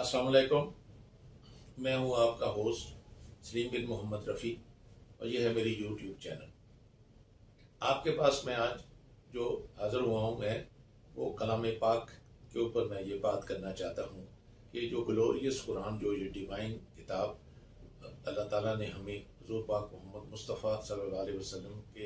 अस्सलाम वालेकुम। मैं हूं आपका होस्ट सलीम बिन मोहम्मद रफ़ी और ये है मेरी यूट्यूब चैनल। आपके पास मैं आज जो हाज़िर हुआ हूं मैं वो कलाम पाक के ऊपर मैं ये बात करना चाहता हूं कि जो ग्लोरियस कुरान, जो ये डिवाइन किताब अल्लाह ताला ने हमें हुज़ूर पाक मोहम्मद मुस्तफ़ा सल्लल्लाहु अलैहि वसल्लम के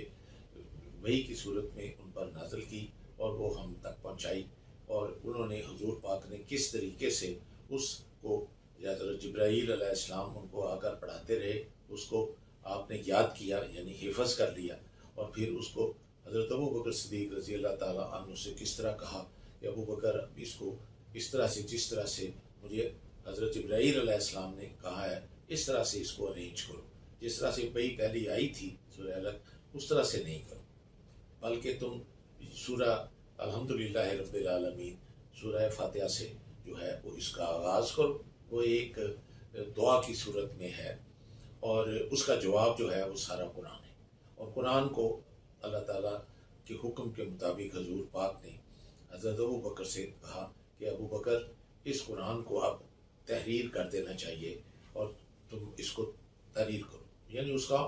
वही की सूरत में उन पर नाज़िल की और वो हम तक पहुँचाई, और उन्होंने हुज़ूर पाक ने किस तरीके से उसको हज़रत जिब्राईल अलैहिस्सलाम उनको आकर पढ़ाते रहे, उसको आपने याद किया यानी हिफ़्ज़ कर लिया, और फिर उसको हज़रत अबू बकर सिद्दीक़ रज़ी अल्लाह ताला अन्हु से किस तरह कहा कि अबू बकर इसको इस तरह से, जिस तरह से मुझे हज़रत जिब्राईल अलैहिस्सलाम ने कहा है इस तरह से इसको अरेंज करो, जिस तरह से वही पहली आई थी सूरह अलग उस तरह से नहीं करो, बल्कि तुम सूरह अल्हम्दुलिल्लाह रब्बिल आलमीन सूरह फातिहा से जो है वो इसका आगाज़ करो। वो एक दुआ की सूरत में है और उसका जवाब जो है वो सारा कुरान है। और कुरान को अल्लाह ताला के हुक्म के मुताबिक हजूर पाक ने हज़रत अबू बकर से कहा कि अबू बकर इस कुरान को अब तहरीर कर देना चाहिए और तुम इसको तहरीर करो, यानी उसका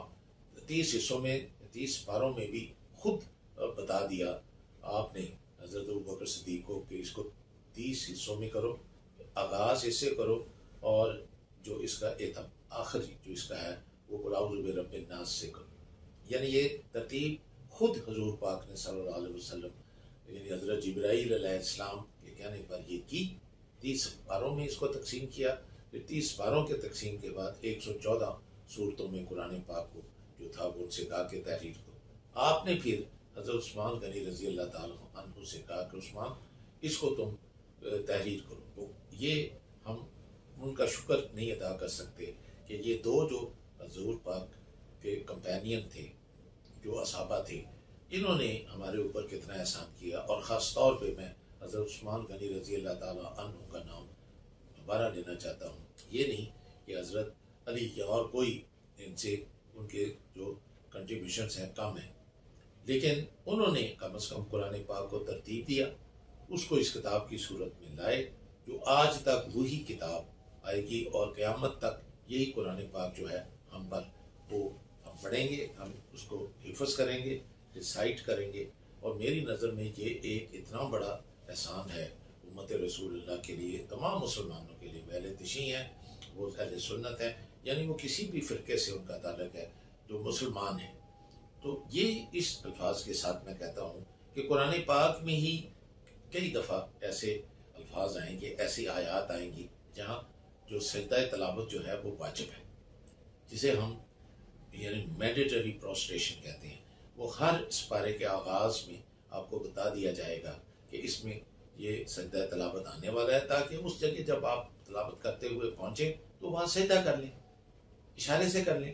30 हिस्सों में 30 पारों में भी खुद बता दिया आपने हज़रत अबू बकर सिद्दीक़ को कि इसको 30 हिस्सों में करो, आगाज़ इससे करो और जो इसका एतम आखिरी जो इसका है वो कुल औज़ु बिरब्बिन नास से करो। यानी ये तरतीब खुद हजूर पाक ने सल्लल्लाहु अलैहि वसल्लम यानी हज़रत जिब्राईल अलैहिस्सलाम के कहने पर ये की। 30 पारों में इसको तकसीम किया, फिर 30 पारों के तकसीम के बाद 114 सूरतों में कुरान पाक को जो था वो उनसे कहा कि तहरीर करो। आपने फिर हज़रत उस्मान गनी रज़ी अल्लाह ताला अन्हु से कहा कि उस्मान इसको तुम तहरीर करो। तो ये हम उनका शुक्र नहीं अदा कर सकते कि ये दो जो हज़ूर पाक के कंपेनियन थे, जो असहाबा थे, इन्होंने हमारे ऊपर कितना एहसान किया। और ख़ास तौर पे मैं हज़रत उस्मान गनी रज़ी अल्लाह ताला अन्हु का नाम दोबारा लेना चाहता हूँ। ये नहीं कि हज़रत अली या और कोई इनसे उनके जो कंट्रीब्यूशंस हैं कम हैं, लेकिन उन्होंने कम से कम कुरान पाक को तरतीब दिया, उसको इस किताब की सूरत में लाए जो आज तक वही किताब आएगी और क़यामत तक यही कुरान पाक जो है हम पर वो हम पढ़ेंगे, हम उसको हिफ़्ज़ करेंगे, रिसाइट करेंगे। और मेरी नज़र में ये एक इतना बड़ा एहसान है उम्मत रसूलुल्लाह के लिए, तमाम मुसलमानों के लिए। पहले तिशी हैं, वो अहले सुन्नत हैं, यानी वो किसी भी फ़िरके से उनका ताल्लुक़ है जो मुसलमान है। तो ये इस अल्फाज के साथ मैं कहता हूँ कि कुरान पाक में ही कई दफ़ा ऐसे अल्फाज आएंगे, ऐसी आयात आएंगी जहाँ जो सजदा तलावत जो है वो वाजिब है, जिसे हम यानी मैंडेटरी प्रोस्ट्रेशन कहते हैं। वो हर पारे के आगाज़ में आपको बता दिया जाएगा कि इसमें ये सजदा तलावत आने वाला है, ताकि उस जगह जब आप तलावत करते हुए पहुँचे तो वहाँ सजदा कर लें, इशारे से कर लें।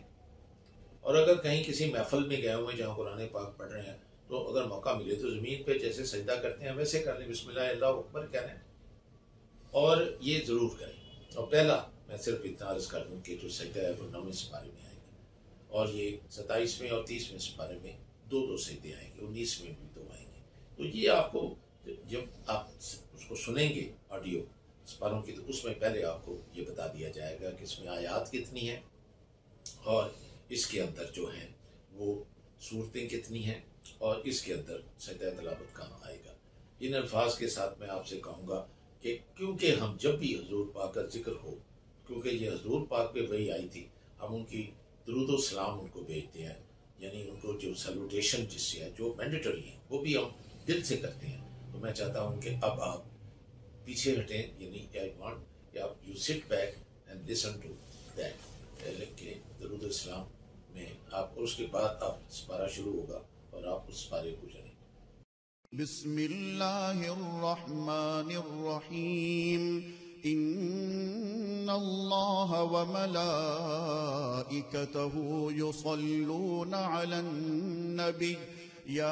और अगर कहीं किसी महफिल में गए हुए हैं जहाँ कुरान पाक पढ़ रहे हैं तो अगर मौका मिले तो ज़मीन पे जैसे सजदा करते हैं वैसे कर लें, बिस्मिल्लाह अल्लाहु अकबर कह लें, और ये ज़रूर करें। और पहला मैं सिर्फ इतना अर्ज़ कर दूँ कि जो सजदा है वो 9वें सिपारे में आएगा, और ये 27वें और 30वें सिपारे में दो सजदे आएंगे, 19वें भी 2 आएंगे। तो ये आपको जब आप उसको सुनेंगे ऑडियो सिपारों की, तो उसमें पहले आपको ये बता दिया जाएगा कि इसमें आयात कितनी है और इसके अंदर जो है वो सूरतें कितनी हैं और इसके अंदर सजदा तलावत कहाँ आएगा। इन अल्फाज के साथ मैं आपसे कहूँगा कि क्योंकि हम जब भी हजूर पाक का जिक्र हो, क्योंकि ये हजूर पाक पे वही आई थी, हम उनकी दुरूद सलाम उनको भेजते हैं, यानी उनको जो सैल्यूटेशन जिससे है जो मैंडेटरी है वो भी हम दिल से करते हैं। तो मैं चाहता हूँ कि अब आप पीछे हटें, यानी आई वांट कि आप you sit back and listen to that के दुरूद सलाम में आप, उसके बाद आप सिपारा शुरू होगा और आप उस सिपारे को जानें। बिस्मिल्लाहिर्रहमानिर्रहीम। इन्नल्लाह व मलाइकतहु युसल्लूना अलन नबी या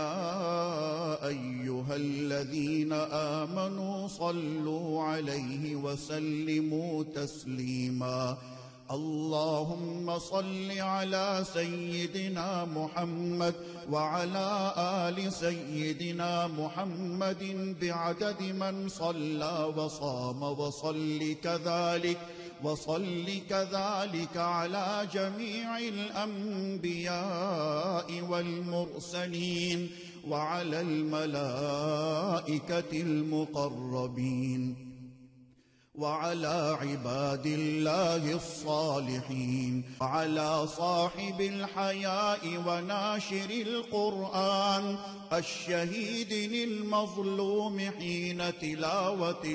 अय्युहल्लज़ीना आमनू सल्लू अलैहि व सल्लिमू तस्लीमा। اللهم صل على سيدنا محمد وعلى آل سيدنا محمد بعدد من صلى وصام وصل كذلك على جميع الأنبياء والمرسلين وعلى الملائكة المقربين وعلى عباد الله الصالحين وعلى صاحب الحياء وناشر القرآن الشهيد المظلوم حين تلاوة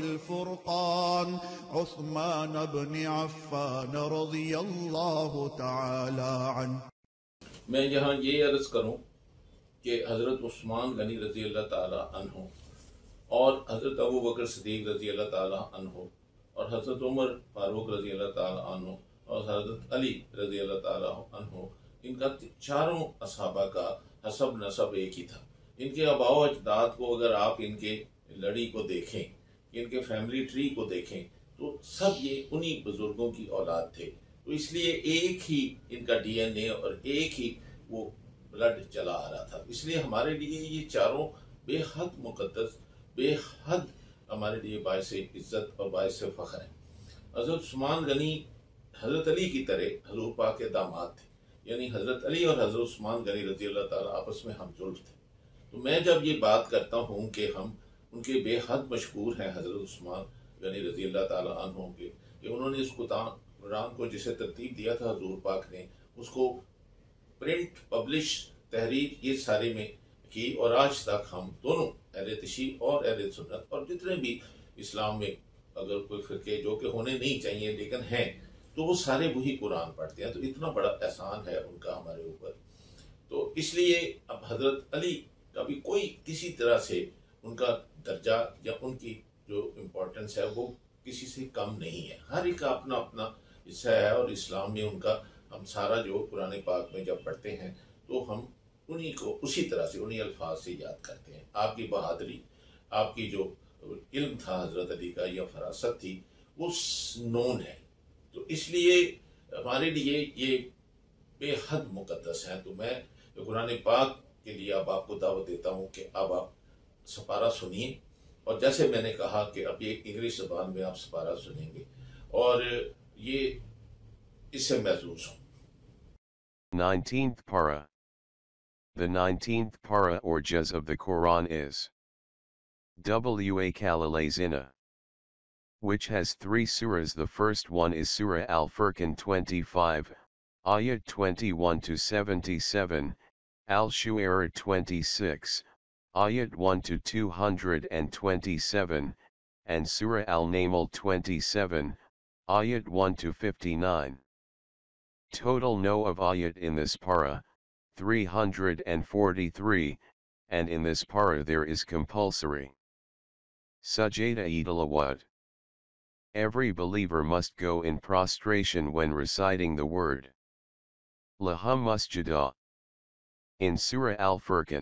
الفرقان عثمان بن عفان رضي الله تعالى عنه. میں یہاں یہ عرض کروں کہ حضرت عثمان غنی رضی اللہ تعالیٰ عنہ اور حضرت ابو بکر صدیق رضی اللہ تعالیٰ عنہ اور حضرت عمر فاروق رضی اللہ تعالیٰ عنہ اور حضرت علی رضی اللہ تعالیٰ عنہ، ان کا چاروں اصحابہ کا حسب نسب ایک ہی تھا. ان کے آباء و اجداد کو اگر آپ ان کے لڑی کو دیکھیں، ان کے فیملی ٹری کو دیکھیں، تو سب یہ انہی بزرگوں کی اولاد تھے. تو اس لیے ایک ہی ان کا ڈی این اے اور ایک ہی وہ بلڈ چلا آ رہا تھا. اس لیے ہمارے لیے یہ چاروں بے حد مقدس، بے حد ہمارے لیے باعث عزت اور باعث فخر ہیں. حضرت عثمان غنی حضرت علی کی طرح حضور پاک کے داماد تھے، یعنی حضرت علی اور حضرت عثمان غنی رضی اللہ تعالیٰ آپس میں ہم جلد تھے. تو میں جب یہ بات کرتا ہوں کہ ہم ان کے بے حد مشہور ہیں حضرت عثمان غنی رضی اللہ تعالیٰ عنہ کے، کہ انہوں نے اس قرآن کو جسے ترتیب دیا تھا حضور پاک نے، اس کو پرنٹ، پبلش، تحریر یہ سارے میں کی، اور آج تک ہم دونوں اہل تشیع اور اہل سنت اور جتنے بھی اسلام میں اگر کوئی فرقے جو کہ ہونے نہیں چاہیے لیکن ہیں، تو وہ سارے وہی قرآن پڑھتے ہیں. تو اتنا بڑا احسان ہے ان کا ہمارے اوپر. تو اس لیے اب حضرت علی کا بھی کوئی کسی طرح سے ان کا درجہ یا ان کی جو امپورٹنس ہے وہ کسی سے کم نہیں ہے. ہر ایک کا اپنا اپنا حصہ ہے، اور اسلام میں ان کا ہم سارا جو قرآن پاک میں جب پڑھتے ہیں تو ہم انہی کو اسی طرح سے انہی الفاظ سے یاد کرتے ہیں. آپ کی بہادری، آپ کی جو علم تھا حضرت علی کا یا فراست تھی وہ نون ہے. تو اس لیے ہمارے لیے یہ بے حد مقدس ہیں. تو میں قرآن پاک کے لیے اب آپ کو دعوت دیتا ہوں کہ اب آپ سپارہ سنیے، اور جیسے میں نے کہا کہ اب یہ انگلش زبان میں آپ سپارہ سنیں گے اور یہ اس سے محظوظ ہوں. 19th Para. The 19th para or juz of the Quran is Wa Kalalazina, which has 3 surahs. The first one is Surah Al-Furqan 25, ayat 21 to 77, Al-Shu'ara 26, ayat 1 to 227, and Surah Al-Naml 27, ayat 1 to 59. Total no of ayat in this para, 343, and in this para there is compulsory Sajada Idalawad. Every believer must go in prostration when reciting the word Laha Masjida in Surah Al-Furqan.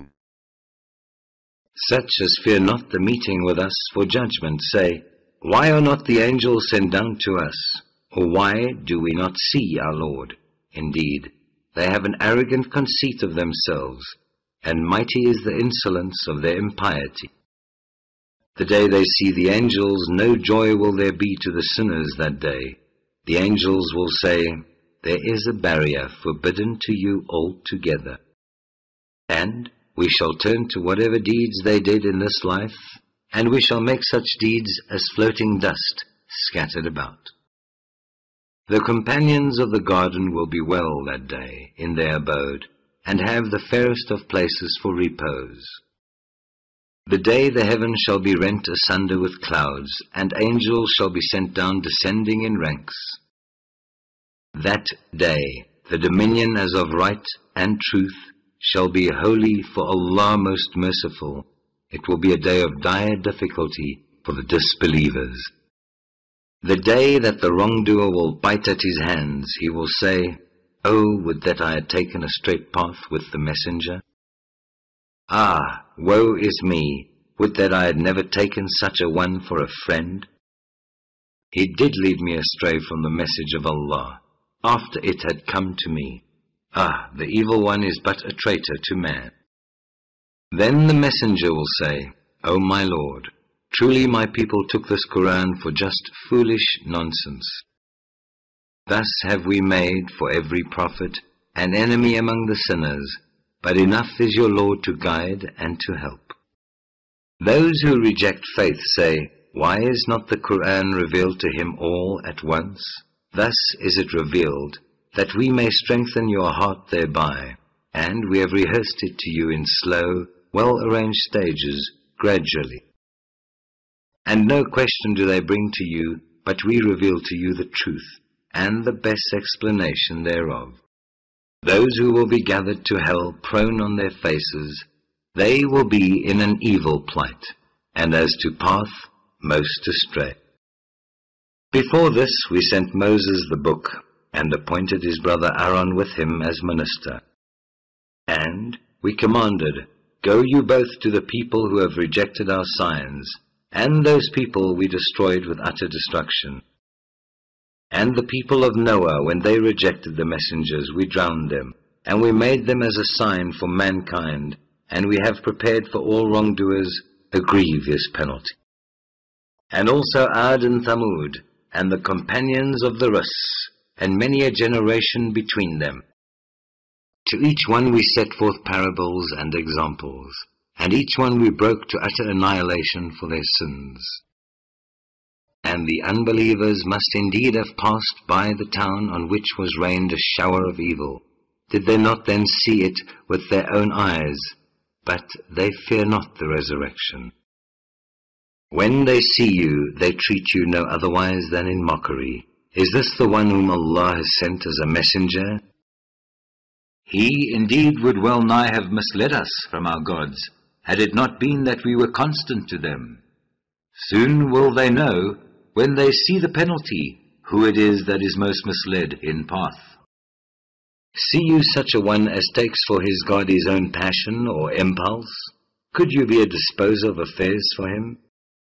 Such as fear not the meeting with us for judgment say, why are not the angels sent down to us? Or why do we not see our Lord? Indeed, they have an arrogant conceit of themselves, and mighty is the insolence of their impiety. The day they see the angels, no joy will there be to the sinners that day. The angels will say, there is a barrier forbidden to you altogether. And we shall turn to whatever deeds they did in this life, and we shall make such deeds as floating dust scattered about. The companions of the garden will be well that day in their abode, and have the fairest of places for repose. The day the heavens shall be rent asunder with clouds, and angels shall be sent down descending in ranks. That day the dominion as of right and truth shall be holy for Allah most merciful. It will be a day of dire difficulty for the disbelievers. The day that the wrongdoer will bite at his hands, he will say, oh, would that I had taken a straight path with the messenger. Ah, woe is me, would that I had never taken such a one for a friend. He did lead me astray from the message of Allah, after it had come to me. Ah, the evil one is but a traitor to man. Then the messenger will say, O my Lord, truly my people took this Quran for just foolish nonsense. Thus have we made for every prophet an enemy among the sinners, but enough is your Lord to guide and to help. Those who reject faith say, why is not the Quran revealed to him all at once? Thus is it revealed, that we may strengthen your heart thereby, and we have rehearsed it to you in slow, well-arranged stages, gradually. And no question do they bring to you, but we reveal to you the truth, and the best explanation thereof. Those who will be gathered to hell prone on their faces, they will be in an evil plight, and as to path, most astray. Before this we sent Moses the book, and appointed his brother Aaron with him as minister. And we commanded, go you both to the people who have rejected our signs, and those people we destroyed with utter destruction. And the people of Noah, when they rejected the messengers, we drowned them, and we made them as a sign for mankind, and we have prepared for all wrongdoers a grievous penalty. And also Ad and Thamud, and the companions of the Rus, and many a generation between them. To each one we set forth parables and examples, and each one we broke to utter annihilation for their sins. And the unbelievers must indeed have passed by the town on which was rained a shower of evil. Did they not then see it with their own eyes? But they fear not the resurrection. When they see you, they treat you no otherwise than in mockery. Is this the one whom Allah has sent as a messenger? He indeed would well nigh have misled us from our gods, had it not been that we were constant to them. Soon will they know, when they see the penalty, who it is that is most misled in path. See you such a one as takes for his God his own passion or impulse? Could you be a disposer of affairs for him?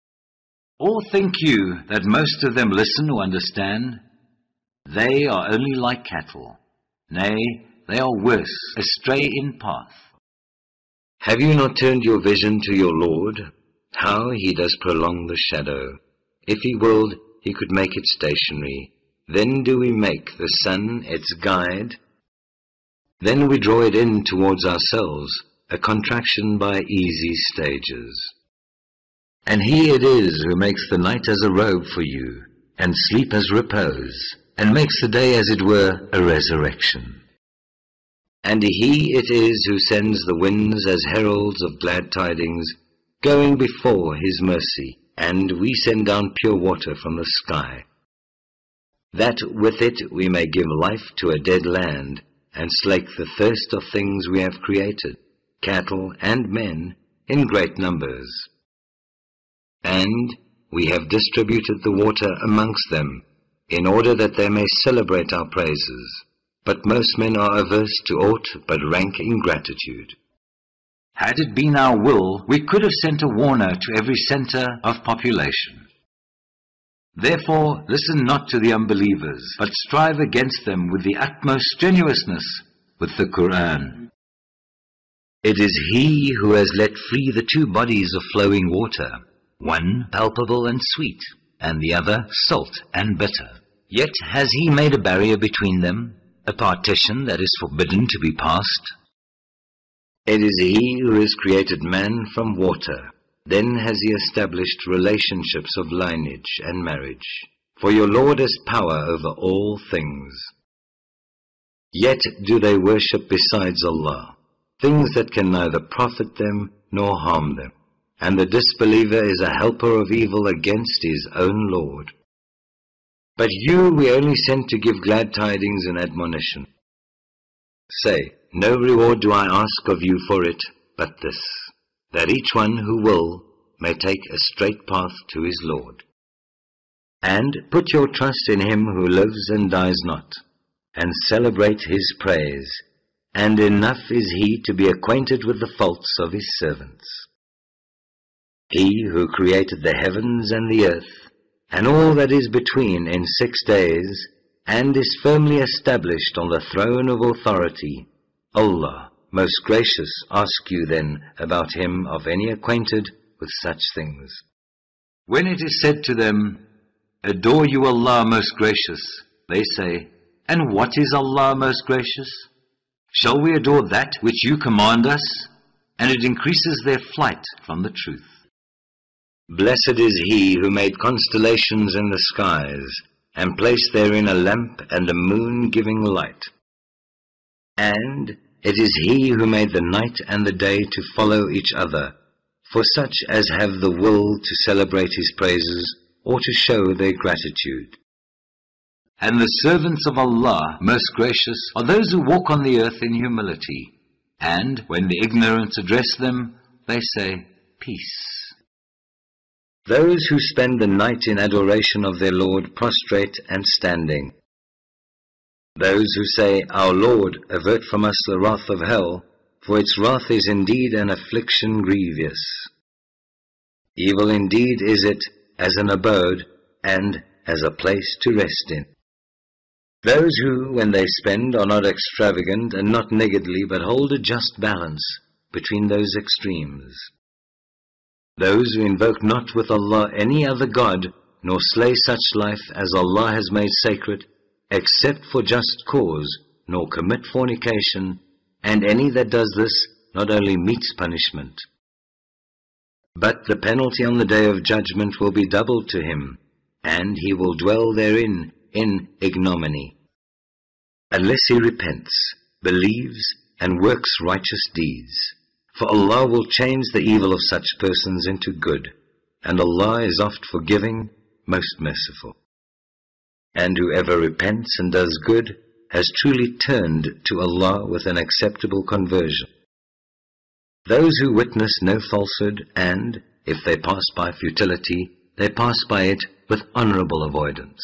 Or think you that most of them listen or understand? They are only like cattle. Nay, they are worse, astray in path. Have you not turned your vision to your Lord? How he does prolong the shadow. If he willed, he could make it stationary. Then do we make the sun its guide. Then we draw it in towards ourselves, a contraction by easy stages. And he it is who makes the night as a robe for you, and sleep as repose, and makes the day as it were a resurrection. And he it is who sends the winds as heralds of glad tidings, going before his mercy, and we send down pure water from the sky, that with it we may give life to a dead land, and slake the thirst of things we have created, cattle and men, in great numbers. And we have distributed the water amongst them, in order that they may celebrate our praises. But most men are averse to aught but rank ingratitude. Had it been our will, we could have sent a warner to every center of population. Therefore, listen not to the unbelievers, but strive against them with the utmost strenuousness with the Quran. It is he who has let free the two bodies of flowing water, one palpable and sweet, and the other salt and bitter. Yet has he made a barrier between them, a partition that is forbidden to be passed. It is he who has created man from water. Then has he established relationships of lineage and marriage. For your Lord has power over all things. Yet do they worship besides Allah, things that can neither profit them nor harm them. And the disbeliever is a helper of evil against his own Lord. But you we only sent to give glad tidings and admonition. Say, no reward do I ask of you for it, but this, that each one who will may take a straight path to his Lord. And put your trust in him who lives and dies not, and celebrate his praise, and enough is he to be acquainted with the faults of his servants. He who created the heavens and the earth, and all that is between in 6 days, and is firmly established on the throne of authority. Allah, most gracious, ask you then about him of any acquainted with such things. When it is said to them, Adore you Allah most gracious, they say, And what is Allah most gracious? Shall we adore that which you command us? And it increases their flight from the truth. Blessed is he who made constellations in the skies, and placed therein a lamp and a moon giving light. And it is he who made the night and the day to follow each other, for such as have the will to celebrate his praises, or to show their gratitude. And the servants of Allah, most gracious, are those who walk on the earth in humility, and when the ignorant address them, they say, Peace. Those who spend the night in adoration of their Lord prostrate and standing. Those who say, Our Lord, avert from us the wrath of hell, for its wrath is indeed an affliction grievous. Evil indeed is it as an abode, and as a place to rest in. Those who, when they spend, are not extravagant and not niggardly, but hold a just balance between those extremes. Those who invoke not with Allah any other God, nor slay such life as Allah has made sacred, except for just cause, nor commit fornication, and any that does this not only meets punishment, but the penalty on the day of judgment will be doubled to him, and he will dwell therein in ignominy, unless he repents, believes, and works righteous deeds. For Allah will change the evil of such persons into good, and Allah is oft forgiving, most merciful. And whoever repents and does good has truly turned to Allah with an acceptable conversion. Those who witness no falsehood, and, if they pass by futility, they pass by it with honorable avoidance.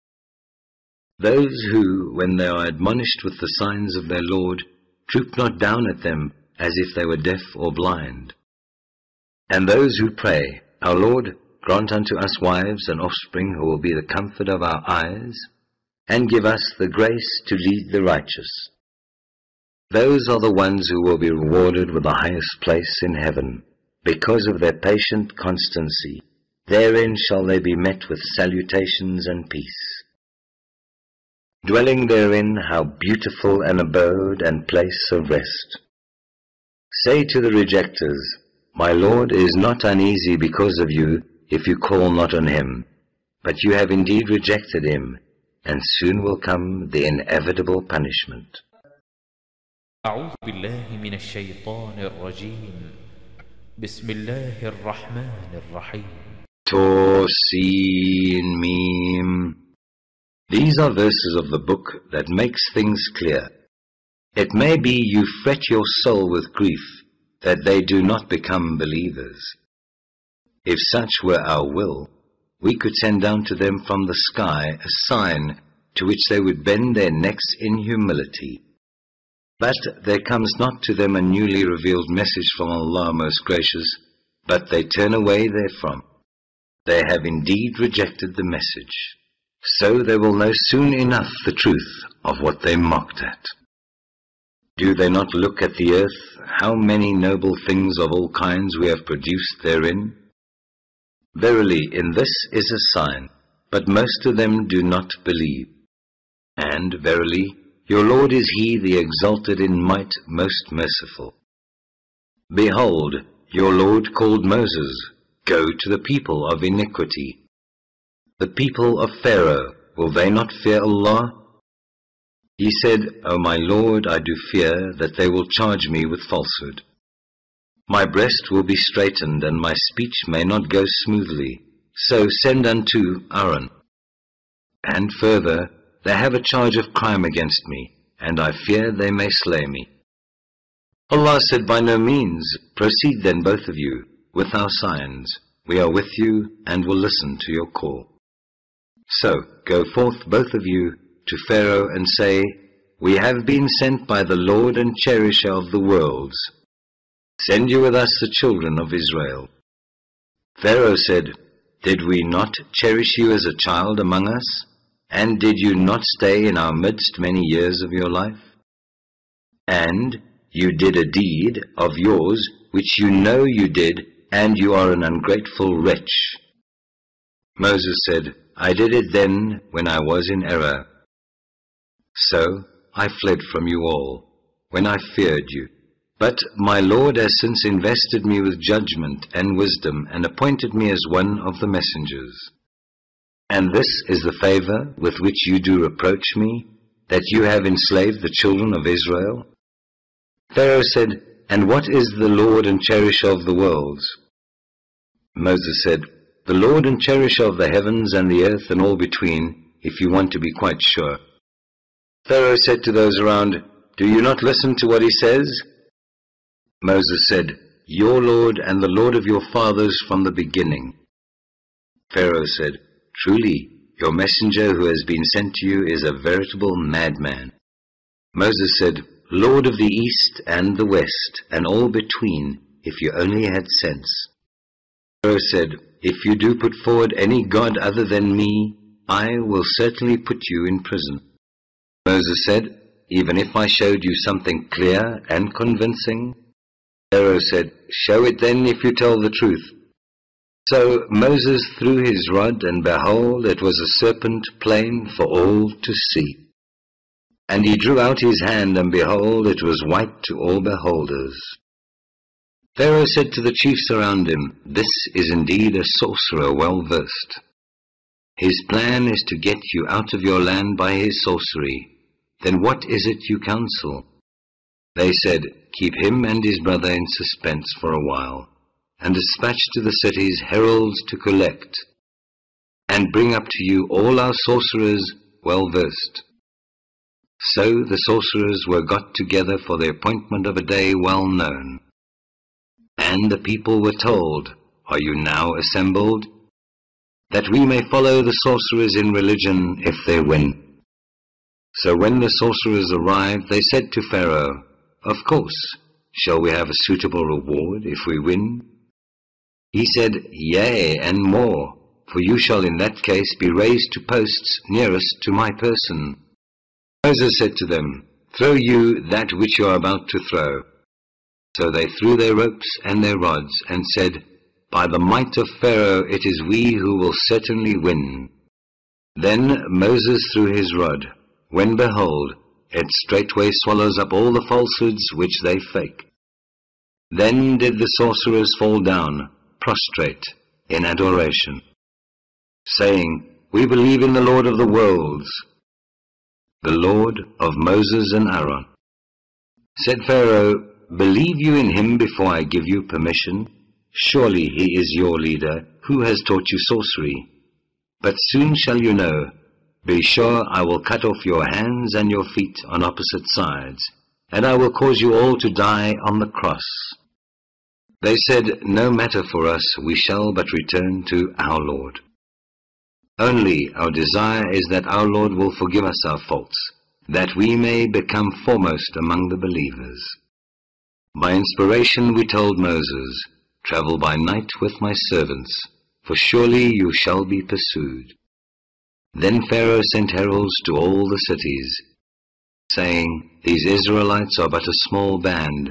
Those who, when they are admonished with the signs of their Lord, droop not down at them as if they were deaf or blind. And those who pray, Our Lord, grant unto us wives and offspring who will be the comfort of our eyes, and give us the grace to lead the righteous. Those are the ones who will be rewarded with the highest place in heaven, because of their patient constancy. Therein shall they be met with salutations and peace. Dwelling therein, how beautiful an abode and place of rest. Say to the rejectors, My Lord is not uneasy because of you, if you call not on him, but you have indeed rejected him, and soon will come the inevitable punishment. أعوذ بالله من الشيطان الرجيم بسم الله الرحمن الرحيم Tur Sin Mim. These are verses of the book that makes things clear. It may be you fret your soul with grief that they do not become believers. If such were our will, we could send down to them from the sky a sign to which they would bend their necks in humility. But there comes not to them a newly revealed message from Allah most gracious, but they turn away therefrom. They have indeed rejected the message. So they will know soon enough the truth of what they mocked at. Do they not look at the earth, how many noble things of all kinds we have produced therein? Verily, in this is a sign, but most of them do not believe. And verily, your Lord is He, the exalted in might, most merciful. Behold, your Lord called Moses, Go to the people of iniquity. The people of Pharaoh, will they not fear Allah? He said, O my Lord, I do fear that they will charge me with falsehood. My breast will be straitened, and my speech may not go smoothly. So send unto Aaron. And further, they have a charge of crime against me, and I fear they may slay me. Allah said, By no means, proceed then both of you, with our signs. We are with you, and will listen to your call. So, go forth both of you, to Pharaoh and say, We have been sent by the Lord and Cherisher of the worlds. Send you with us the children of Israel. Pharaoh said, Did we not cherish you as a child among us? And did you not stay in our midst many years of your life? And you did a deed of yours which you know you did, and you are an ungrateful wretch. Moses said, I did it then when I was in error. So I fled from you all, when I feared you. But my Lord has since invested me with judgment and wisdom, and appointed me as one of the messengers. And this is the favor with which you do reproach me, that you have enslaved the children of Israel? Pharaoh said, And what is the Lord and cherisher of the worlds? Moses said, The Lord and cherisher of the heavens and the earth and all between, if you want to be quite sure. Pharaoh said to those around, Do you not listen to what he says? Moses said, Your Lord and the Lord of your fathers from the beginning. Pharaoh said, Truly, your messenger who has been sent to you is a veritable madman. Moses said, Lord of the east and the west, and all between, if you only had sense. Pharaoh said, If you do put forward any god other than me, I will certainly put you in prison. Moses said, Even if I showed you something clear and convincing? Pharaoh said, Show it then if you tell the truth. So Moses threw his rod, and behold, it was a serpent plain for all to see. And he drew out his hand, and behold, it was white to all beholders. Pharaoh said to the chiefs around him, This is indeed a sorcerer well versed. His plan is to get you out of your land by his sorcery. Then what is it you counsel? They said, Keep him and his brother in suspense for a while, and dispatch to the cities heralds to collect, and bring up to you all our sorcerers well versed. So the sorcerers were got together for the appointment of a day well known. And the people were told, Are you now assembled? That we may follow the sorcerers in religion if they win. So when the sorcerers arrived, they said to Pharaoh, Of course, shall we have a suitable reward if we win? He said, Yea, and more, for you shall in that case be raised to posts nearest to my person. Moses said to them, Throw you that which you are about to throw. So they threw their ropes and their rods, and said, By the might of Pharaoh it is we who will certainly win. Then Moses threw his rod, when behold, it straightway swallows up all the falsehoods which they fake. Then did the sorcerers fall down, prostrate, in adoration, saying, We believe in the Lord of the worlds, the Lord of Moses and Aaron. Said Pharaoh, Believe you in him before I give you permission? Surely he is your leader, who has taught you sorcery. But soon shall you know. Be sure I will cut off your hands and your feet on opposite sides, and I will cause you all to die on the cross. They said, No matter for us, we shall but return to our Lord. Only our desire is that our Lord will forgive us our faults, that we may become foremost among the believers. By inspiration we told Moses, Travel by night with my servants, for surely you shall be pursued. Then Pharaoh sent heralds to all the cities, saying, These Israelites are but a small band,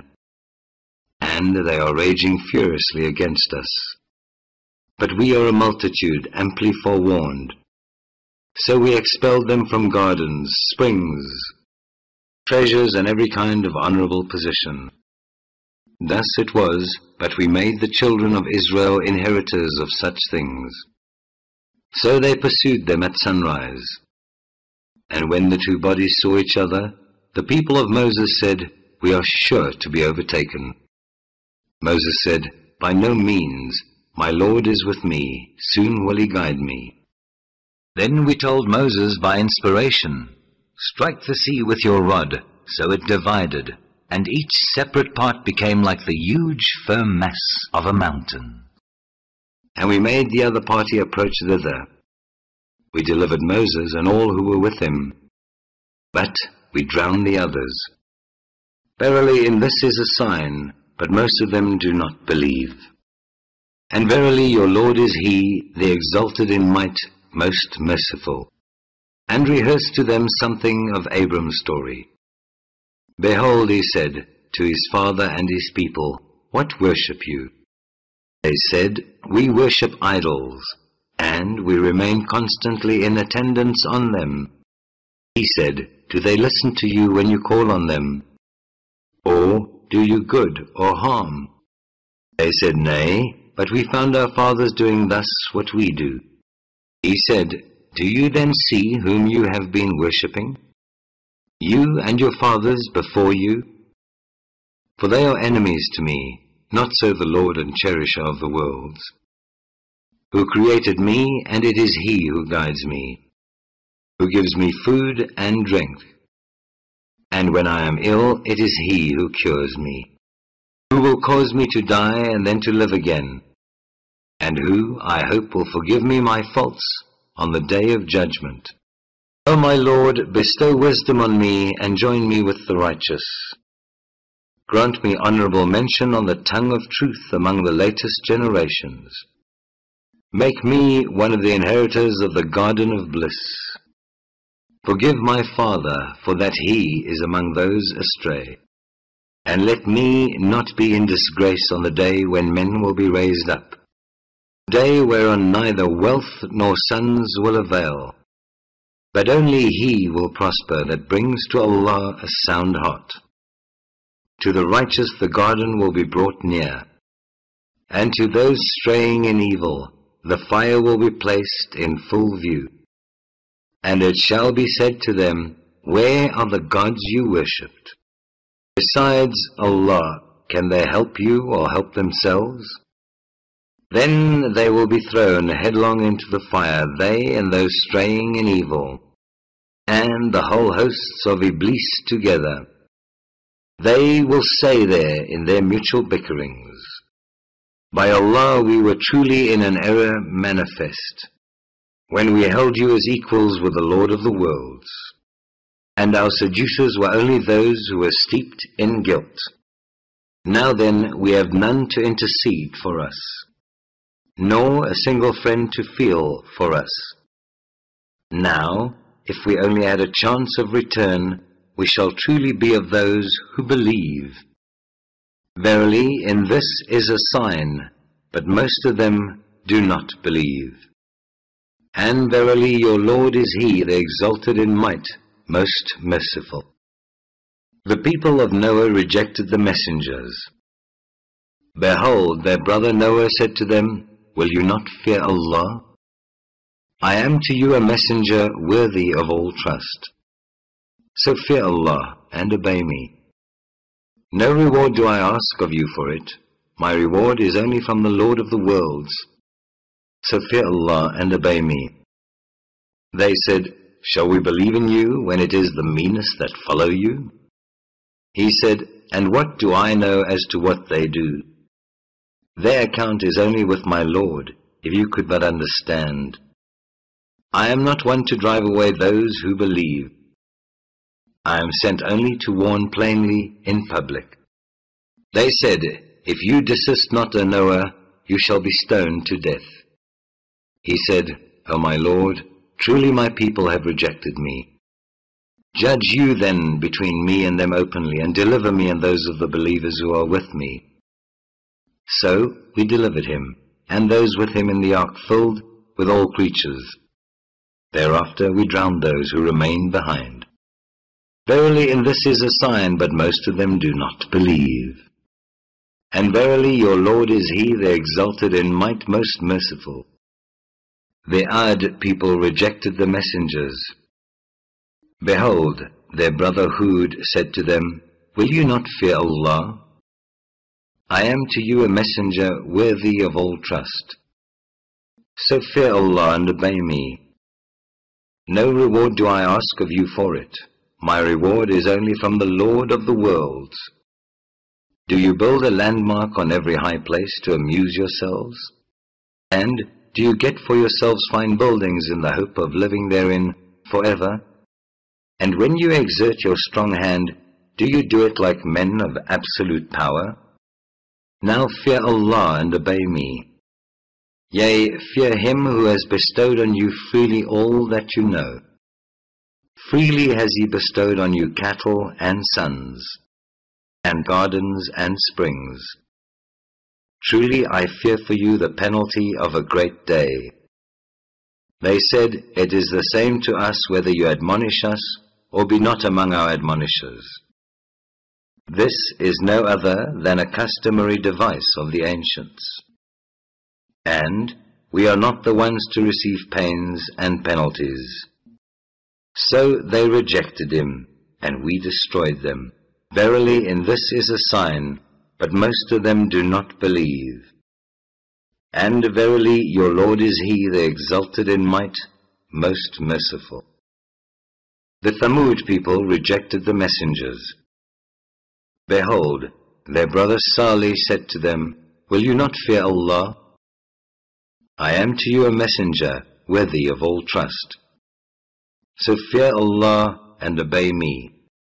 and they are raging furiously against us. But we are a multitude amply forewarned. So we expelled them from gardens, springs, treasures, and every kind of honorable position. Thus it was, but we made the children of Israel inheritors of such things. So they pursued them at sunrise. And when the two bodies saw each other, the people of Moses said, We are sure to be overtaken. Moses said, By no means, my Lord is with me, soon will he guide me. Then we told Moses by inspiration, Strike the sea with your rod, so it divided, and each separate part became like the huge firm mass of a mountain. And we made the other party approach thither. We delivered Moses and all who were with him, but we drowned the others. Verily, in this is a sign, but most of them do not believe. And verily your Lord is He, the exalted in might, most merciful. and rehearsed to them something of Abram's story. Behold, he said to his father and his people, What worship you? They said, We worship idols, and we remain constantly in attendance on them. He said, Do they listen to you when you call on them? Or do you good or harm? They said, Nay, but we found our fathers doing thus what we do. He said, Do you then see whom you have been worshipping? You and your fathers before you? For they are enemies to me, not so the Lord and cherisher of the worlds, who created me, and it is he who guides me, who gives me food and drink. And when I am ill, it is he who cures me, who will cause me to die and then to live again, and who, I hope, will forgive me my faults on the day of judgment. O my Lord, bestow wisdom on me, and join me with the righteous. Grant me honorable mention on the tongue of truth among the latest generations. Make me one of the inheritors of the garden of bliss. Forgive my father, for that he is among those astray. And let me not be in disgrace on the day when men will be raised up, day whereon neither wealth nor sons will avail, but only he will prosper that brings to Allah a sound heart. To the righteous the garden will be brought near, and to those straying in evil the fire will be placed in full view. And it shall be said to them, Where are the gods you worshipped? Besides Allah, can they help you or help themselves? Then they will be thrown headlong into the fire, they and those straying in evil, and the whole hosts of Iblis together. They will say there in their mutual bickerings, By Allah, we were truly in an error manifest, when we held you as equals with the Lord of the worlds, and our seducers were only those who were steeped in guilt. Now then, we have none to intercede for us, nor a single friend to feel for us. Now, if we only had a chance of return, we shall truly be of those who believe. Verily, in this is a sign, but most of them do not believe. And verily, your Lord is he, the exalted in might, most merciful. The people of Noah rejected the messengers. Behold, their brother Noah said to them, Will you not fear Allah? I am to you a messenger worthy of all trust. So fear Allah and obey me. No reward do I ask of you for it. My reward is only from the Lord of the worlds. So fear Allah and obey me. They said, Shall we believe in you when it is the meanest that follow you? He said, And what do I know as to what they do? Their account is only with my Lord, if you could but understand. I am not one to drive away those who believe. I am sent only to warn plainly in public. They said, If you desist not, O Noah, you shall be stoned to death. He said, O my Lord, truly my people have rejected me. Judge you then between me and them openly, and deliver me and those of the believers who are with me. So we delivered him, and those with him in the ark filled with all creatures. Thereafter we drowned those who remained behind. Verily in this is a sign, but most of them do not believe. And verily your Lord is he, the exalted in might, most merciful. The Ad people rejected the messengers. Behold, their brother Hud said to them, Will you not fear Allah? I am to you a messenger worthy of all trust. So fear Allah and obey me. No reward do I ask of you for it. My reward is only from the Lord of the worlds. Do you build a landmark on every high place to amuse yourselves? And do you get for yourselves fine buildings in the hope of living therein forever? And when you exert your strong hand, do you do it like men of absolute power? Now fear Allah and obey me. Yea, fear him who has bestowed on you freely all that you know. Freely has he bestowed on you cattle and sons, and gardens and springs. Truly I fear for you the penalty of a great day. They said, It is the same to us whether you admonish us, or be not among our admonishers. This is no other than a customary device of the ancients. And we are not the ones to receive pains and penalties. So they rejected him, and we destroyed them. Verily, in this is a sign, but most of them do not believe. And verily, your Lord is He, the exalted in might, most merciful. The Thamud people rejected the messengers. Behold, their brother Salih said to them, Will you not fear Allah? I am to you a messenger, worthy of all trust. So fear Allah and obey me.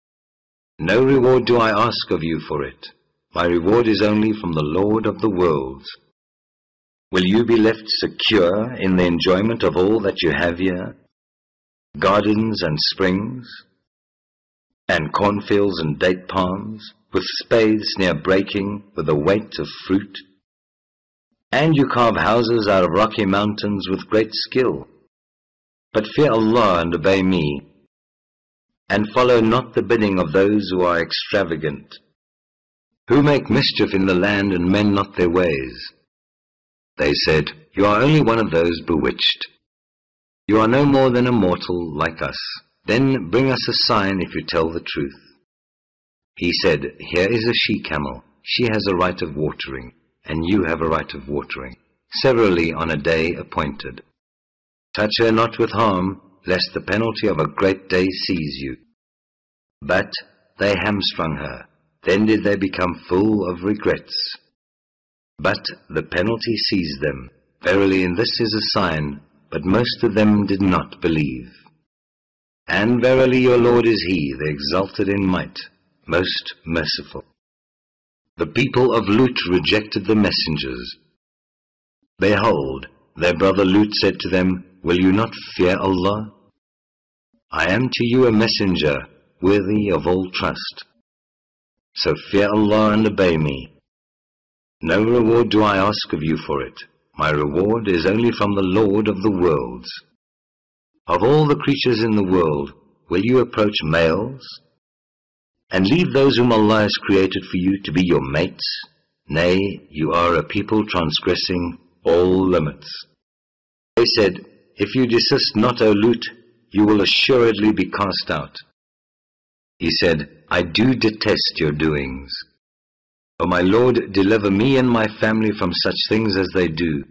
No reward do I ask of you for it. My reward is only from the Lord of the worlds. Will you be left secure in the enjoyment of all that you have here? Gardens and springs, and cornfields and date palms, with spathes near breaking, with a weight of fruit. And you carve houses out of rocky mountains with great skill. But fear Allah and obey me, and follow not the bidding of those who are extravagant, who make mischief in the land and mend not their ways. They said, You are only one of those bewitched. You are no more than a mortal like us. Then bring us a sign if you tell the truth. He said, Here is a she-camel. She has a right of watering, and you have a right of watering, severally on a day appointed. Touch her not with harm, lest the penalty of a great day seize you. But they hamstrung her. Then did they become full of regrets. But the penalty seized them. Verily, in this is a sign, but most of them did not believe. And verily your Lord is He, the exalted in might, most merciful. The people of Lut rejected the messengers. Behold, their brother Lut said to them, Will you not fear Allah? I am to you a messenger, worthy of all trust. So fear Allah and obey me. No reward do I ask of you for it. My reward is only from the Lord of the worlds. Of all the creatures in the world, will you approach males? And leave those whom Allah has created for you to be your mates? Nay, you are a people transgressing all limits. They said, If you desist not, O Lut, you will assuredly be cast out. He said, I do detest your doings. O my Lord, deliver me and my family from such things as they do.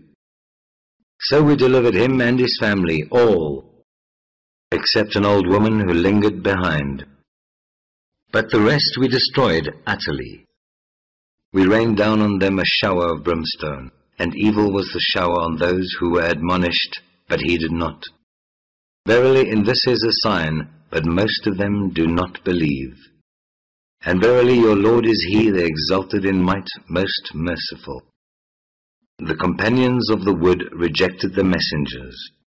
So we delivered him and his family, all, except an old woman who lingered behind. But the rest we destroyed utterly. We rained down on them a shower of brimstone, and evil was the shower on those who were admonished, but heeded not. Verily, in this is a sign, but most of them do not believe. And verily your Lord is He, the exalted in might, most merciful. The companions of the wood rejected the messengers.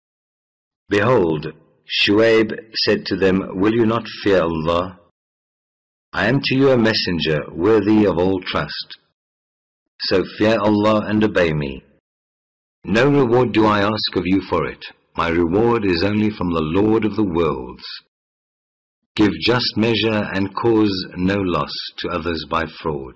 Behold, Shuaib said to them, Will you not fear Allah? I am to you a messenger, worthy of all trust. So fear Allah and obey me. No reward do I ask of you for it. My reward is only from the Lord of the worlds. Give just measure and cause no loss to others by fraud.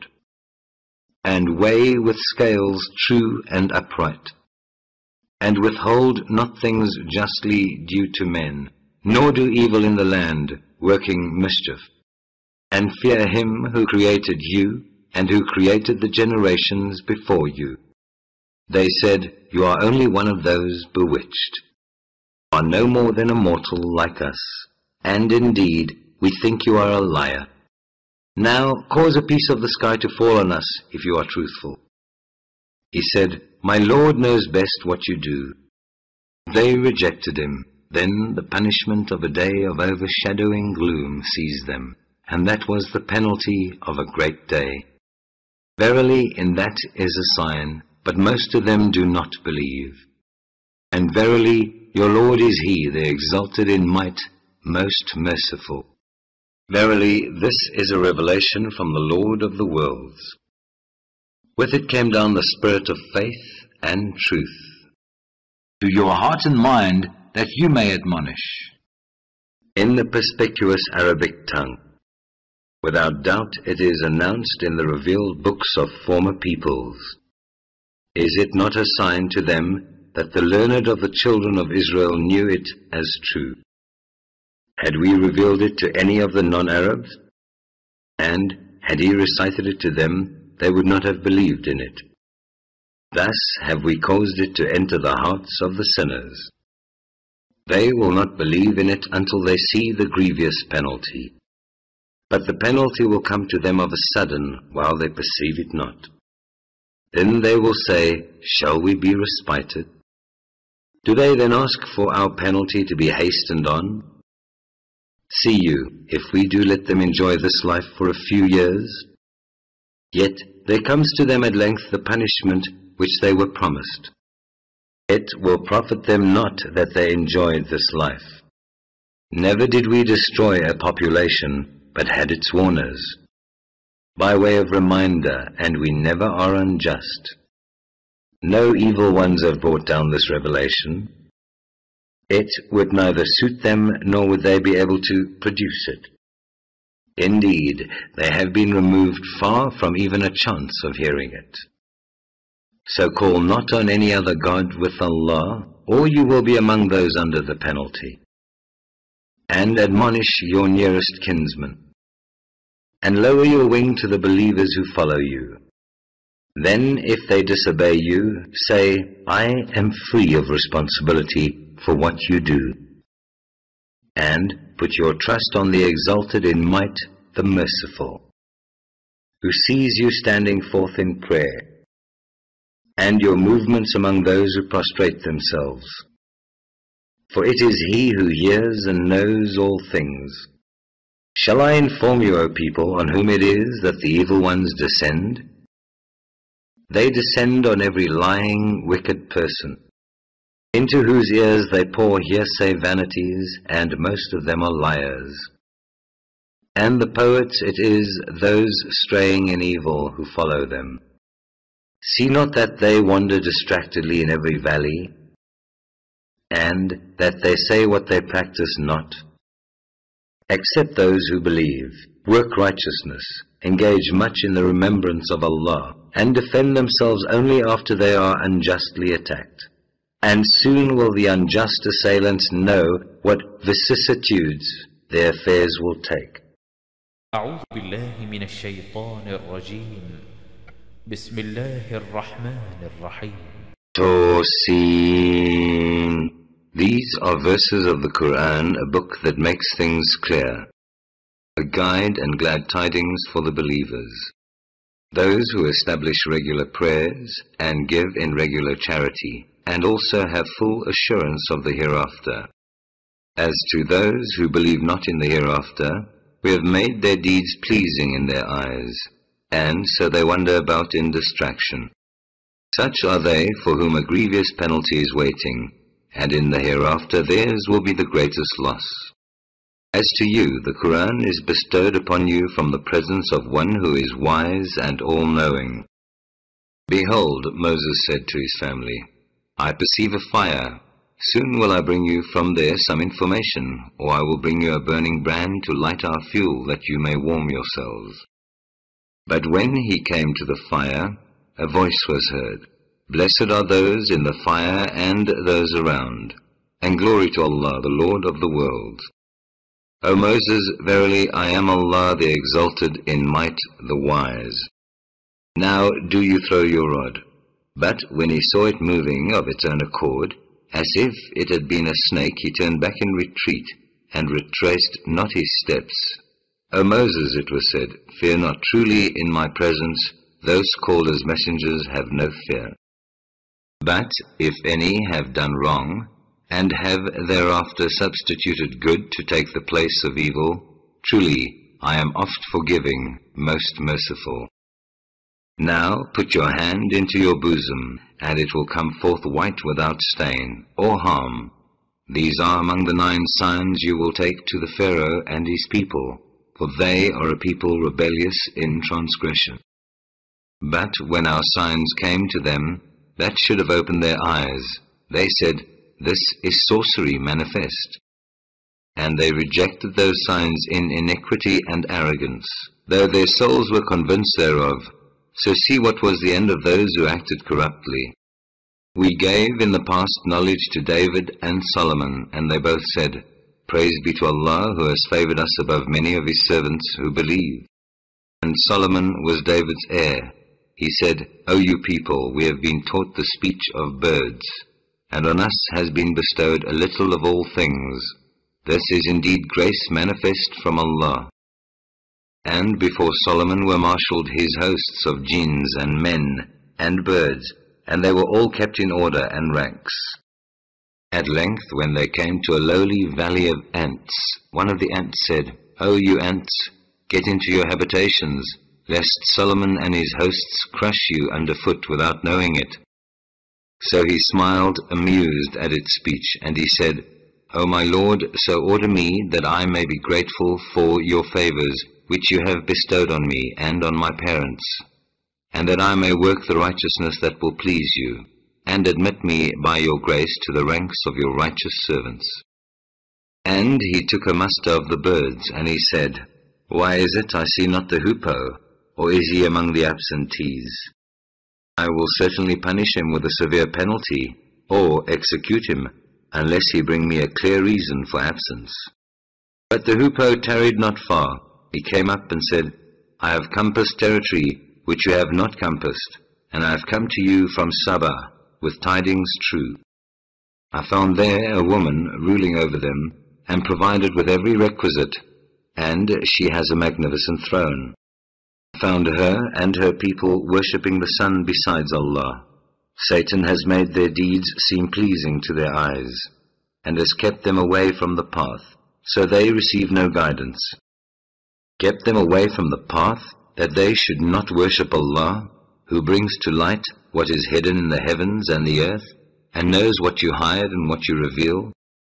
And weigh with scales true and upright. And withhold not things justly due to men, nor do evil in the land, working mischief. And fear Him who created you, and who created the generations before you. They said, You are only one of those bewitched. You are no more than a mortal like us. And indeed, we think you are a liar. Now cause a piece of the sky to fall on us, if you are truthful. He said, My Lord knows best what you do. They rejected him. Then the punishment of a day of overshadowing gloom seized them, and that was the penalty of a great day. Verily, in that is a sign, but most of them do not believe. And verily, your Lord is He, the exalted in might, most merciful. Verily, this is a revelation from the Lord of the worlds. With it came down the spirit of faith and truth, to your heart and mind, that you may admonish. in the perspicuous Arabic tongue. Without doubt it is announced in the revealed books of former peoples. Is it not a sign to them that the learned of the children of Israel knew it as true? Had we revealed it to any of the non-Arabs? And had he recited it to them, they would not have believed in it. Thus have we caused it to enter the hearts of the sinners. They will not believe in it until they see the grievous penalty. But the penalty will come to them of a sudden, while they perceive it not. Then they will say, shall we be respited? Do they then ask for our penalty to be hastened on? See you, if we do let them enjoy this life for a few years. Yet there comes to them at length the punishment which they were promised. It will profit them not that they enjoyed this life. Never did we destroy a population, but had its warners, by way of reminder, and we never are unjust. No evil ones have brought down this revelation. It would neither suit them, nor would they be able to produce it. Indeed, they have been removed far from even a chance of hearing it. So call not on any other God with Allah, or you will be among those under the penalty. And admonish your nearest kinsman, and lower your wing to the believers who follow you. Then, if they disobey you, say, I am free of responsibility for what you do. And put your trust on the exalted in might, the merciful, who sees you standing forth in prayer, and your movements among those who prostrate themselves. For it is He who hears and knows all things. Shall I inform you, O people, on whom it is that the evil ones descend? They descend on every lying, wicked person, into whose ears they pour hearsay vanities, and most of them are liars. And the poets it is those straying in evil who follow them. See not that they wander distractedly in every valley, and that they say what they practice not. Except those who believe, work righteousness, engage much in the remembrance of Allah, and defend themselves only after they are unjustly attacked. And soon will the unjust assailants know what vicissitudes their affairs will take. أعوذ بالله من الشيطان الرجيم بسم الله الرحمن الرحيم Tosin. These are verses of the Quran, a book that makes things clear, a guide and glad tidings for the believers, those who establish regular prayers and give in regular charity, and also have full assurance of the hereafter. As to those who believe not in the hereafter, we have made their deeds pleasing in their eyes, and so they wander about in distraction. Such are they for whom a grievous penalty is waiting, and in the hereafter theirs will be the greatest loss. As to you, the Quran is bestowed upon you from the presence of one who is wise and all-knowing. Behold, Moses said to his family, I perceive a fire. Soon will I bring you from there some information, or I will bring you a burning brand to light our fuel, that you may warm yourselves. But when he came to the fire, a voice was heard, Blessed are those in the fire and those around, and glory to Allah, the Lord of the worlds. O Moses, verily I am Allah, the exalted in might, the wise. Now do you throw your rod. But when he saw it moving of its own accord, as if it had been a snake, he turned back in retreat, and retraced not his steps. O Moses, it was said, fear not, truly in my presence those called as messengers have no fear. But if any have done wrong, and have thereafter substituted good to take the place of evil, truly I am oft forgiving, most merciful. Now put your hand into your bosom, and it will come forth white without stain or harm. These are among the 9 signs you will take to the Pharaoh and his people, for they are a people rebellious in transgression. But when our signs came to them, that should have opened their eyes, they said, This is sorcery manifest. And they rejected those signs in iniquity and arrogance, though their souls were convinced thereof. So see what was the end of those who acted corruptly. We gave in the past knowledge to David and Solomon, and they both said, Praise be to Allah, who has favored us above many of his servants who believe. And Solomon was David's heir. He said, O you people, we have been taught the speech of birds, and on us has been bestowed a little of all things. This is indeed grace manifest from Allah. And before Solomon were marshalled his hosts of jinns and men and birds, and they were all kept in order and ranks. At length, when they came to a lowly valley of ants, one of the ants said, O you ants, get into your habitations, lest Solomon and his hosts crush you underfoot without knowing it. So he smiled, amused at its speech, and he said, O my Lord, so order me that I may be grateful for your favors, which you have bestowed on me and on my parents, and that I may work the righteousness that will please you, and admit me by your grace to the ranks of your righteous servants. And he took a muster of the birds, and he said, Why is it I see not the hoopoe, or is he among the absentees? I will certainly punish him with a severe penalty, or execute him, unless he bring me a clear reason for absence. But the hoopoe tarried not far. He came up and said, I have compassed territory which you have not compassed, and I have come to you from Saba with tidings true. I found there a woman ruling over them, and provided with every requisite, and she has a magnificent throne. I found her and her people worshipping the sun besides Allah. Satan has made their deeds seem pleasing to their eyes, and has kept them away from the path, so they receive no guidance. Kept them away from the path, that they should not worship Allah, who brings to light what is hidden in the heavens and the earth, and knows what you hide and what you reveal.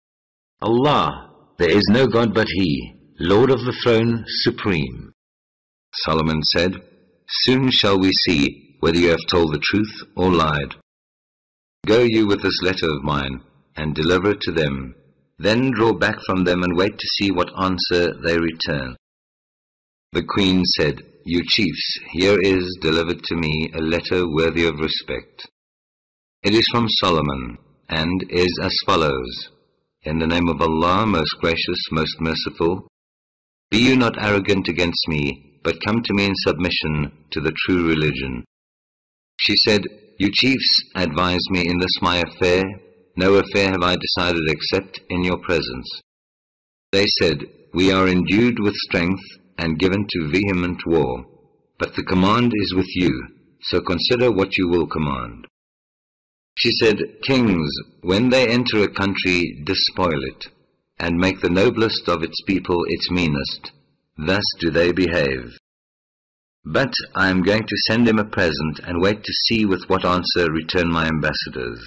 Allah, there is no God but He, Lord of the throne supreme. Solomon said, Soon shall we see whether you have told the truth or lied. Go you with this letter of mine, and deliver it to them. Then draw back from them and wait to see what answer they return. The queen said, You chiefs, here is delivered to me a letter worthy of respect. It is from Solomon, and is as follows. In the name of Allah, most gracious, most merciful, be you not arrogant against me, but come to me in submission to the true religion. She said, You chiefs, advise me in this my affair. No affair have I decided except in your presence. They said, We are endued with strength and given to vehement war, but the command is with you, so consider what you will command. She said, Kings, when they enter a country, despoil it, and make the noblest of its people its meanest. Thus do they behave. But I am going to send him a present, and wait to see with what answer return my ambassadors.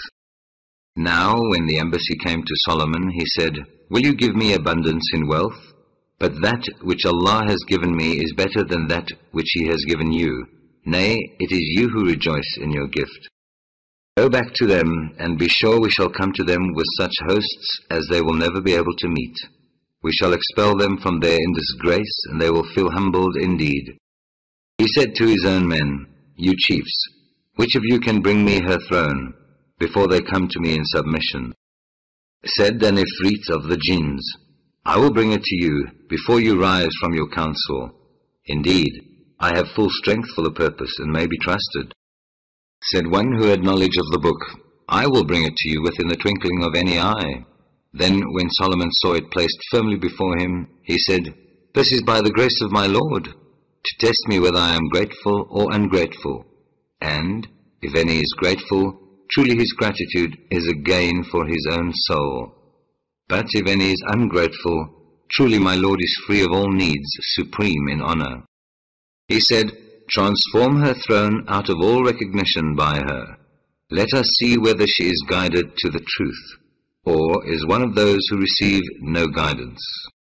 Now, when the embassy came to Solomon, he said, Will you give me abundance in wealth? But that which Allah has given me is better than that which He has given you. Nay, it is you who rejoice in your gift. Go back to them, and be sure we shall come to them with such hosts as they will never be able to meet. We shall expel them from there in disgrace, and they will feel humbled indeed. He said to his own men, You chiefs, which of you can bring me her throne, before they come to me in submission? Said an Ifrit of the jinns, I will bring it to you, before you rise from your council. Indeed, I have full strength for the purpose, and may be trusted. Said one who had knowledge of the book, I will bring it to you within the twinkling of any eye. Then, when Solomon saw it placed firmly before him, he said, This is by the grace of my Lord, to test me whether I am grateful or ungrateful. And, if any is grateful, truly his gratitude is a gain for his own soul. But if any is ungrateful, truly my Lord is free of all needs, supreme in honor. He said, Transform her throne out of all recognition by her. Let us see whether she is guided to the truth. or is one of those who receive no guidance.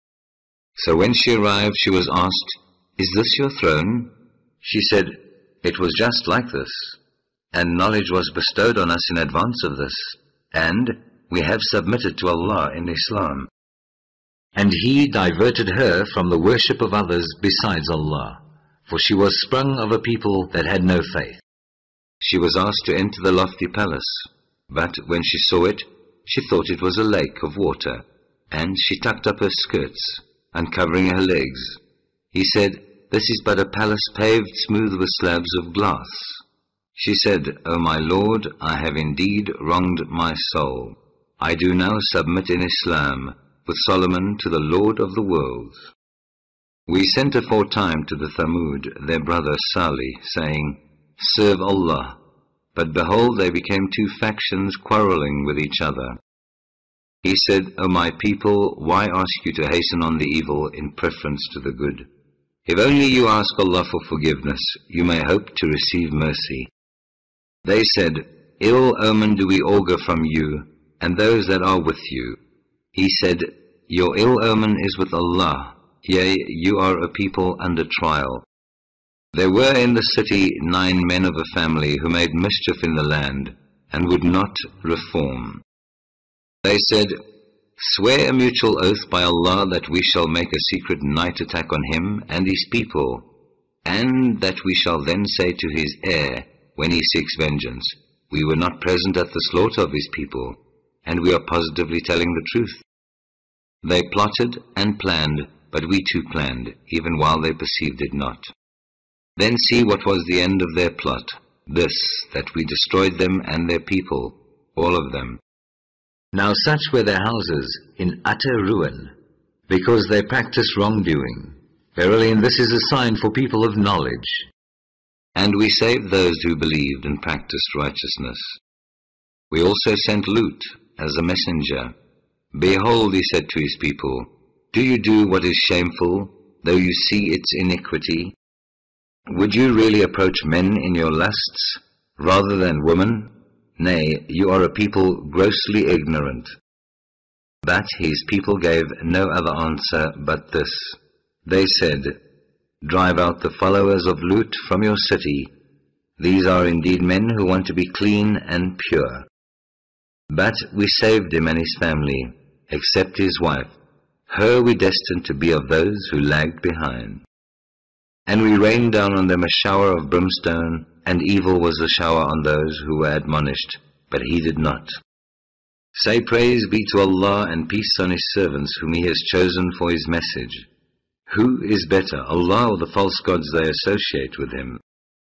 So when she arrived, she was asked, "Is this your throne?" She said, "It was just like this, and knowledge was bestowed on us in advance of this, and we have submitted to Allah in Islam." And He diverted her from the worship of others besides Allah, for she was sprung of a people that had no faith. She was asked to enter the lofty palace, but when she saw it, she thought it was a lake of water, and she tucked up her skirts, uncovering her legs. He said, "This is but a palace paved smooth with slabs of glass." She said, "O my Lord, I have indeed wronged my soul. I do now submit in Islam with Solomon to the Lord of the worlds." We sent aforetime to the Thamud, their brother Salih, saying, "Serve Allah." But behold, they became two factions quarreling with each other. He said, "O my people, why ask you to hasten on the evil in preference to the good? If only you ask Allah for forgiveness, you may hope to receive mercy." They said, "Ill omen do we augur from you and those that are with you." He said, "Your ill omen is with Allah, yea, you are a people under trial." There were in the city 9 men of a family who made mischief in the land and would not reform. They said, "Swear a mutual oath by Allah that we shall make a secret night attack on him and his people, and that we shall then say to his heir, when he seeks vengeance, 'We were not present at the slaughter of his people, and we are positively telling the truth.'" They plotted and planned, but we too planned, even while they perceived it not. Then see what was the end of their plot, this, that we destroyed them and their people, all of them. Now such were their houses in utter ruin, because they practiced wrongdoing. Verily, and this is a sign for people of knowledge. And we saved those who believed and practiced righteousness. We also sent Lut as a messenger. "Behold," he said to his people, "do you do what is shameful, though you see its iniquity? Would you really approach men in your lusts, rather than women? Nay, you are a people grossly ignorant." But his people gave no other answer but this. They said, "Drive out the followers of Lut from your city. These are indeed men who want to be clean and pure." But we saved him and his family, except his wife. Her we destined to be of those who lagged behind. And we rained down on them a shower of brimstone, and evil was the shower on those who were admonished, but he did not. Say praise be to Allah and peace on his servants whom he has chosen for his message. Who is better, Allah or the false gods they associate with him?